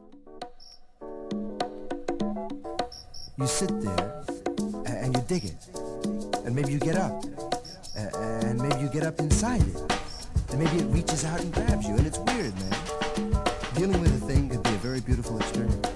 You sit there and you dig it, and maybe you get up, and maybe you get up inside it, and maybe it reaches out and grabs you, and it's weird, man. Dealing with a thing could be a very beautiful experience.